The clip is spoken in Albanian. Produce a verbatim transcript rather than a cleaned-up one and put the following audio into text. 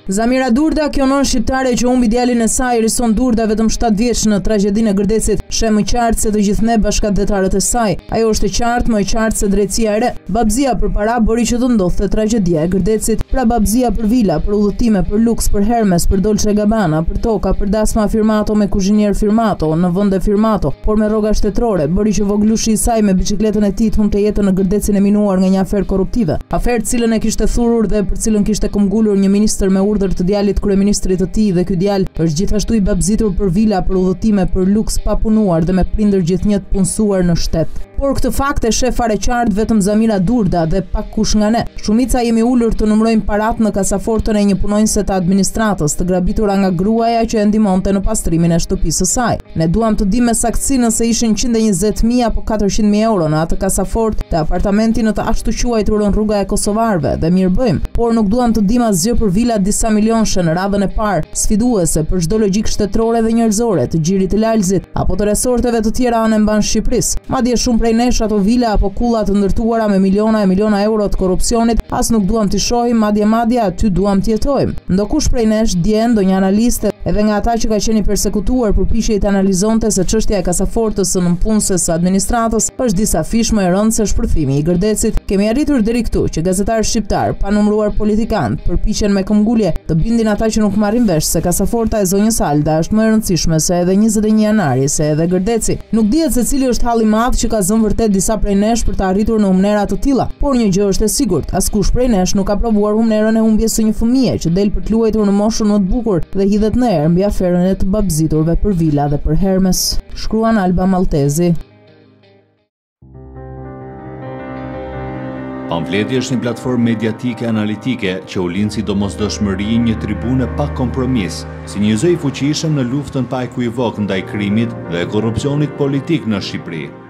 Zamira Durda, kjo non shqiptare që humbi djalin e saj, Rison Durda, vetëm shtatë vjeç në tragjedinë e Gërdecit, sheh më qartë se të gjithë ne bashkëdhetarët e saj. Ajo është e qartë, më e qartë se drejtësia e re. Babzia për para bëri që të ndodhte tragjedia e Gërdecit, pra babzia për vila, për udhëtime, për luks, për Hermes, për Dolce Gabbana, për toka, për dasma firmato me kuzhinier firmato, në vende firmato, por me rroga shtetërore, bëri që voglushi i saj me biçikletën e tij të humbte jetën në Gërdecin e minuar nga një aferë korruptive. Aferë cilën e kishte thurur dhe për cilën kishte kumgulur një ministër me urdhër të djalit kryeministrit të tij, dhe ky djalë është gjithashtu i babzitur për vila, për udhëtime, për luks pa punuar dhe me prindër gjithnjë të punësuar në shtet. Por këtë fakt e sheh fare qartë vetëm Zamira Durda dhe pak kush nga ne. Shumica jemi ulur të numërojmë parat në kasafortën e një punonjëse të administratës, të grabitura nga gruaja që e ndihmonte në pastrimin e shtëpisë së saj. Ne duam të dimë me saktësi nëse ishin njëqind e njëzet mijë apo katërqind mijë euro në atë kasafort të apartamenti në të ashtu quajturën rruga e Kosovarëve, dhe mirë bëjmë, por nuk duam të dimë asgjë për vila disa milionshë në radhën e parë, sfiduese për çdo logjik shtetërore dhe njerëzore, të Gjirit të Lalzit apo të resorteve të tjera anë mban Shqipërisë. Madje shumë prej nesh ato vila apo kulla të ndërtuara me miliona e miliona euro të korrupsionit, as nuk duam t'i shohim, madje madje aty duam të jetojmë. Ndokush prej nesh djen, ndonjë analiste, edhe nga ata që ka qenë persekutuar përpiqej të analizonte se çështja e kasafortës së nënpunëses së administratës është disa fish më e rëndë se shpërthimi i Gërdecit. Kemi arritur deri këtu që gazetarë shqiptar, pa numëruar politikanë, përpiqen me këmbgulje të bindin ata që nuk marrin vesh se kasaforta e zonjës Alda është më e rëndësishme se edhe njëzet e një janari, se edhe Gërdeci. Nuk dihet se cili është halli i madh që ka zënë vërtet disa prej nesh për të arritur në humnera të tilla, por një gjë është e sigurt, askush prej nesh nuk ka provuar humnerën e humbjes së një fëmie që del për të luajtur në moshën më të bukur dhe hidhet në erë mbi aferën e të babziturve për vila dhe për Hermes. Shkruan Alba Maltezi. Pamfleti është një platformë mediatike analitike që u lind si domosdoshmëri, një tribune pa kompromis, si një zë i fuqishëm në luftën pa ekuivok ndaj krimit dhe korrupsionit politik në Shqipëri.